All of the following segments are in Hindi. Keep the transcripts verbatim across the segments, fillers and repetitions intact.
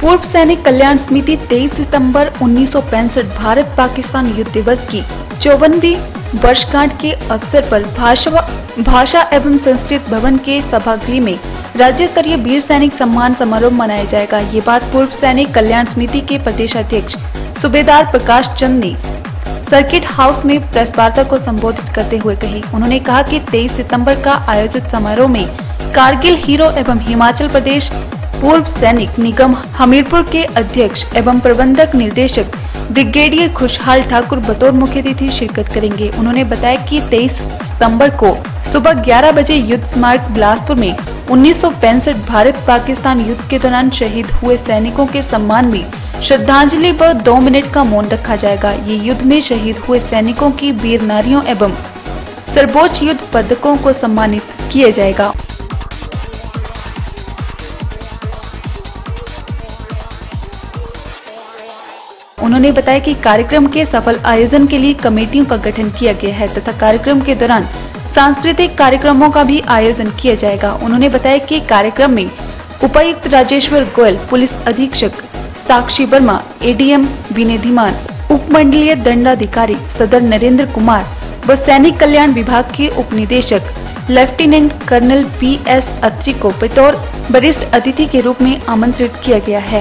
पूर्व सैनिक कल्याण समिति तेईस सितंबर उन्नीस सौ पैंसठ भारत पाकिस्तान युद्ध दिवस की चौवनवीं वर्षगांठ के अवसर पर भाषा भाषा एवं संस्कृत भवन के सभागृह में राज्य स्तरीय वीर सैनिक सम्मान समारोह मनाया जाएगा। ये बात पूर्व सैनिक कल्याण समिति के प्रदेश अध्यक्ष सूबेदार प्रकाश चंद ने सर्किट हाउस में प्रेस वार्ता को संबोधित करते हुए कही। उन्होंने कहा कि तेईस सितंबर का आयोजित समारोह में कारगिल हीरो एवं हिमाचल प्रदेश पूर्व सैनिक निगम हमीरपुर के अध्यक्ष एवं प्रबंधक निर्देशक ब्रिगेडियर खुशहाल ठाकुर बतौर मुख्य अतिथि शिरकत करेंगे। उन्होंने बताया कि तेईस सितंबर को सुबह ग्यारह बजे युद्ध स्मारक बिलासपुर में उन्नीस सौ पैंसठ भारत पाकिस्तान युद्ध के दौरान शहीद हुए सैनिकों के सम्मान में श्रद्धांजलि व दो मिनट का मौन रखा जाएगा। ये युद्ध में शहीद हुए सैनिकों की वीर नारियों एवं सर्वोच्च युद्ध पदकों को सम्मानित किया जाएगा। उन्होंने बताया कि कार्यक्रम के सफल आयोजन के लिए कमेटियों का गठन किया गया है तथा कार्यक्रम के दौरान सांस्कृतिक कार्यक्रमों का भी आयोजन किया जाएगा। उन्होंने बताया कि कार्यक्रम में उपायुक्त राजेश्वर गोयल, पुलिस अधीक्षक साक्षी वर्मा, एडीएम विनय धीमान, उपमंडलीय दंडाधिकारी सदर नरेंद्र कुमार व सैनिक कल्याण विभाग के उप निदेशक lieutenant colonel P S Atri को बतौर वरिष्ठ अतिथि के रूप में आमंत्रित किया गया है।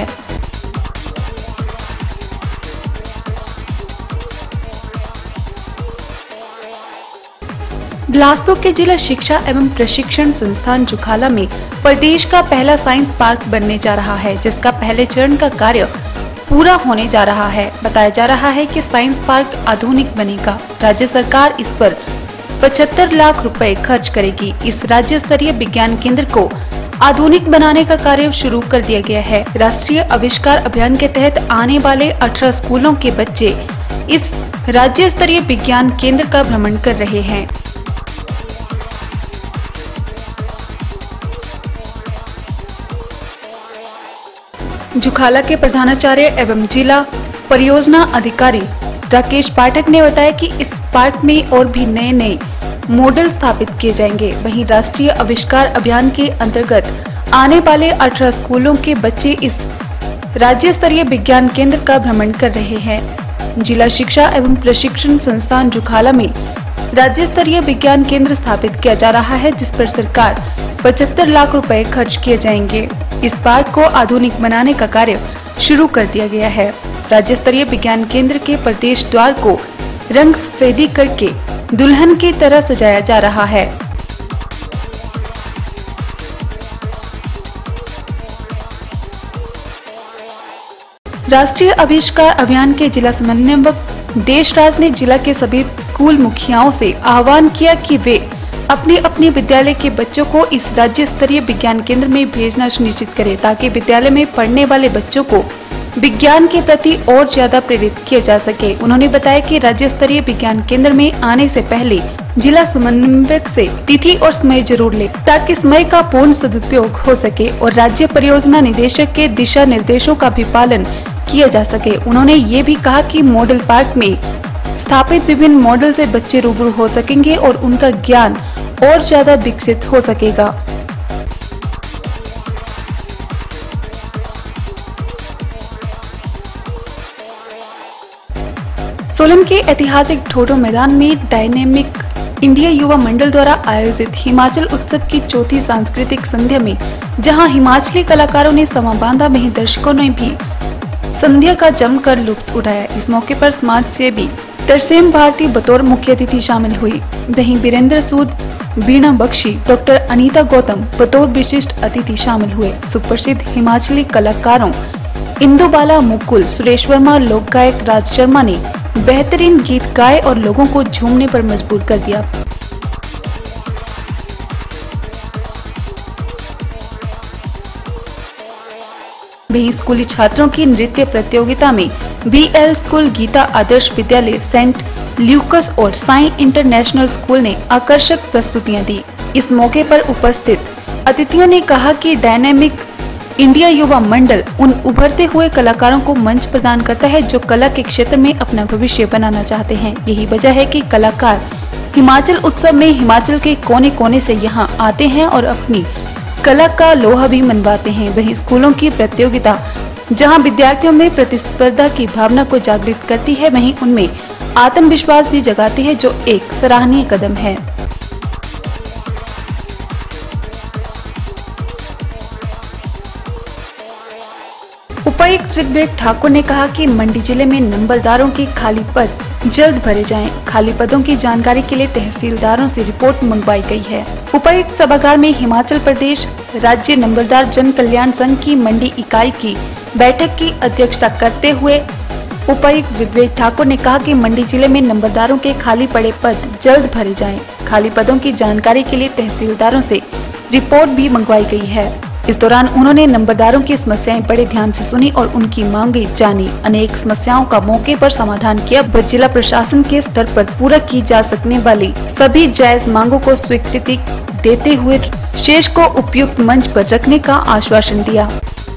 बिलासपुर के जिला शिक्षा एवं प्रशिक्षण संस्थान जुखाला में प्रदेश का पहला साइंस पार्क बनने जा रहा है, जिसका पहले चरण का कार्य पूरा होने जा रहा है। बताया जा रहा है कि साइंस पार्क आधुनिक बनेगा। राज्य सरकार इस पर पचहत्तर लाख रुपए खर्च करेगी। इस राज्य स्तरीय विज्ञान केंद्र को आधुनिक बनाने का कार्य शुरू कर दिया गया है। राष्ट्रीय आविष्कार अभियान के तहत आने वाले अठारह स्कूलों के बच्चे इस राज्य स्तरीय विज्ञान केंद्र का भ्रमण कर रहे हैं। जुखाला के प्रधानाचार्य एवं जिला परियोजना अधिकारी राकेश पाठक ने बताया कि इस पार्क में और भी नए नए मॉडल स्थापित किए जाएंगे। वहीं राष्ट्रीय आविष्कार अभियान के अंतर्गत आने वाले अठारह स्कूलों के बच्चे इस राज्य स्तरीय विज्ञान केंद्र का भ्रमण कर रहे हैं। जिला शिक्षा एवं प्रशिक्षण संस्थान जुखाला में राज्य स्तरीय विज्ञान केंद्र स्थापित किया जा रहा है, जिस पर सरकार पचहत्तर लाख रुपए खर्च किए जाएंगे। इस पार्क को आधुनिक बनाने का कार्य शुरू कर दिया गया है। राज्य स्तरीय विज्ञान केंद्र के प्रवेश द्वार को रंग सफेदी करके दुल्हन की तरह सजाया जा रहा है। राष्ट्रीय आविष्कार अभियान के जिला समन्वयक देशराज ने जिला के सभी स्कूल मुखियाओं से आह्वान किया कि वे अपने अपने विद्यालय के बच्चों को इस राज्य स्तरीय विज्ञान केंद्र में भेजना सुनिश्चित करें, ताकि विद्यालय में पढ़ने वाले बच्चों को विज्ञान के प्रति और ज्यादा प्रेरित किया जा सके। उन्होंने बताया कि राज्य स्तरीय विज्ञान केंद्र में आने से पहले जिला समन्वयक से तिथि और समय जरूर ले, ताकि समय का पूर्ण सदुपयोग हो सके और राज्य परियोजना निदेशक के दिशा निर्देशों का भी पालन किया जा सके। उन्होंने ये भी कहा कि मॉडल पार्क में स्थापित विभिन्न मॉडल से बच्चे रूबरू हो सकेंगे और उनका ज्ञान और ज्यादा विकसित हो सकेगा। सोलन के ऐतिहासिक ठोडो मैदान में डायनेमिक इंडिया युवा मंडल द्वारा आयोजित हिमाचल उत्सव की चौथी सांस्कृतिक संध्या में जहां हिमाचली कलाकारों ने समा बांधा, वहीं दर्शकों ने भी संध्या का जमकर लुत्फ उठाया। इस मौके पर समाज सेवी तरसेम भारती बतौर मुख्य अतिथि शामिल हुई। वहीं वीरेंद्र सूद, वीणा बख्शी, डॉक्टर अनीता गौतम बतौर विशिष्ट अतिथि शामिल हुए। सुप्रसिद्ध हिमाचली कलाकारों इंदुबाला मुकुल, सुरेश वर्मा, लोक गायक राज शर्मा ने बेहतरीन गीत गाए और लोगों को झूमने पर मजबूर कर दिया। वहीं स्कूली छात्रों की नृत्य प्रतियोगिता में BL school, Gita Adarsh Vidyalaya, Saint Lucas और साई इंटरनेशनल स्कूल ने आकर्षक प्रस्तुतियां दी। इस मौके पर उपस्थित अतिथियों ने कहा कि डायनेमिक इंडिया युवा मंडल उन उभरते हुए कलाकारों को मंच प्रदान करता है जो कला के क्षेत्र में अपना भविष्य बनाना चाहते हैं। यही वजह है कि कलाकार हिमाचल उत्सव में हिमाचल के कोने कोने से यहां आते हैं और अपनी कला का लोहा भी मनवाते हैं। वहीं स्कूलों की प्रतियोगिता जहां विद्यार्थियों में प्रतिस्पर्धा की भावना को जागृत करती है, वहीं उनमें आत्मविश्वास भी जगाती है, जो एक सराहनीय कदम है। उपायुक्त ऋग्वेद ठाकुर ने कहा कि मंडी जिले में नंबरदारों के खाली पद जल्द भरे जाएं। खाली पदों की जानकारी के लिए तहसीलदारों से रिपोर्ट मंगवाई गई है। उपायुक्त सभागार में हिमाचल प्रदेश राज्य नंबरदार जन कल्याण संघ की मंडी इकाई की बैठक की अध्यक्षता करते हुए उपायुक्त ऋग्वेद ठाकुर ने कहा कि मंडी जिले में नंबरदारों के खाली पड़े पद जल्द भरे जाएं। खाली पदों की जानकारी के लिए तहसीलदारों से रिपोर्ट भी मंगवाई गई है। इस दौरान उन्होंने नंबरदारों की समस्याएं बड़े ध्यान से सुनी और उनकी मांगे जानी। अनेक समस्याओं का मौके पर समाधान किया। जिला प्रशासन के स्तर पर पूरा की जा सकने वाली सभी जायज मांगों को स्वीकृति देते हुए शेष को उपयुक्त मंच पर रखने का आश्वासन दिया।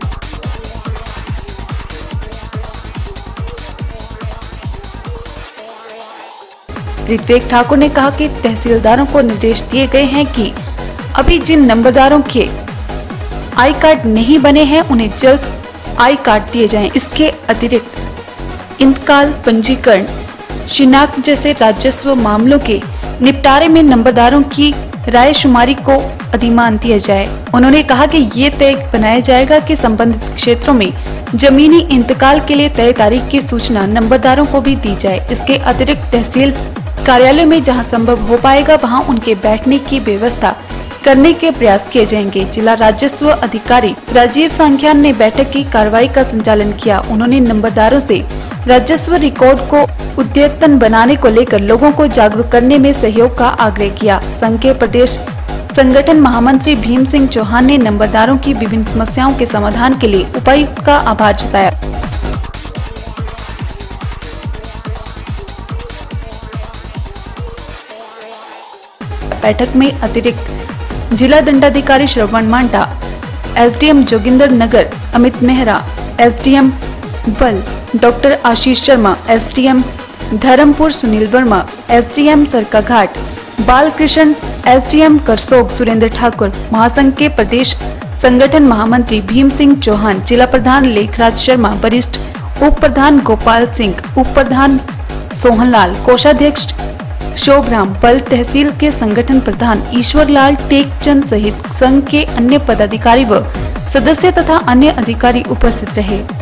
ऋग्वेद ठाकुर ने कहा कि तहसीलदारों को निर्देश दिए गए हैं कि अभी जिन नंबरदारों के आई कार्ड नहीं बने हैं, उन्हें जल्द आई कार्ड दिए जाएं। इसके अतिरिक्त इंतकाल, पंजीकरण, शिनाख्त जैसे राजस्व मामलों के निपटारे में नंबरदारों की रायशुमारी को अधिमान दिया जाए। उन्होंने कहा कि ये तय बनाया जाएगा कि संबंधित क्षेत्रों में जमीनी इंतकाल के लिए तय तारीख की सूचना नंबरदारों को भी दी जाए। इसके अतिरिक्त तहसील कार्यालयों में जहां संभव हो पाएगा, वहां उनके बैठने की व्यवस्था करने के प्रयास किए जाएंगे। जिला राजस्व अधिकारी राजीव सांख्यान ने बैठक की कार्रवाई का संचालन किया। उन्होंने नंबरदारों से राजस्व रिकॉर्ड को अद्यतन बनाने को लेकर लोगों को जागरूक करने में सहयोग का आग्रह किया। संघ के प्रदेश संगठन महामंत्री भीम सिंह चौहान ने नंबरदारों की विभिन्न समस्याओं के समाधान के लिए उपायुक्त का आभार जताया। बैठक में अतिरिक्त जिला दंडाधिकारी Shravan Manta, SDM Joginder Nagar Amit Mehra, SDM Balh doctor Ashish Sharma, SDM Dharampur Sunil Verma, SDM Sarkaghat Balkrishan, SDM Karsog Surender Thakur, महासंघ के प्रदेश संगठन महामंत्री भीम सिंह चौहान, जिला प्रधान लेखराज शर्मा, वरिष्ठ उप प्रधान गोपाल सिंह, उप प्रधान सोहनलाल, कोषाध्यक्ष शोभराम, बल तहसील के संगठन प्रधान ईश्वरलाल टेकचंद सहित संघ के अन्य पदाधिकारी व सदस्य तथा अन्य अधिकारी उपस्थित रहे।